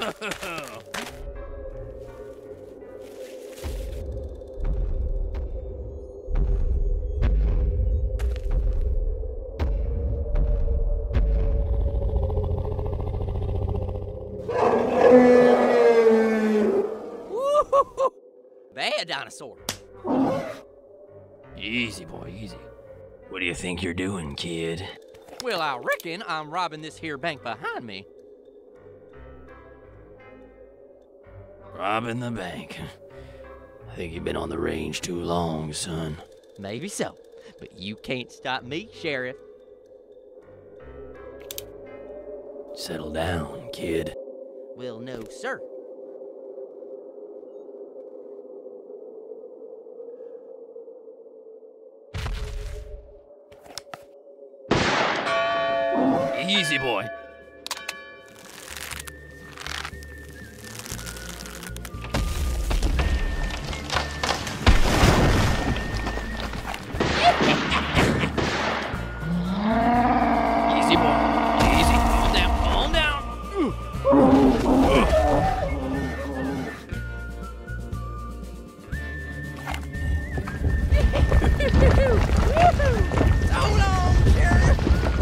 Bad dinosaur. Easy, boy, easy. What do you think you're doing, kid? Well, I reckon I'm robbing this here bank behind me. Robbing the bank. I think you've been on the range too long, son. Maybe so, but you can't stop me, Sheriff. Settle down, kid. Well, no, sir. Easy, boy. Easy, boy. Easy. Calm down. Calm down. So long, Sheriff.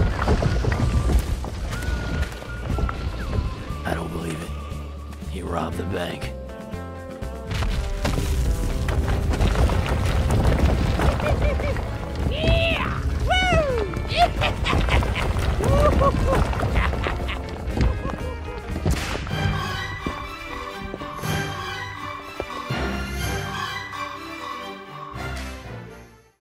I don't believe it. He robbed the bank. Yeah! Woo!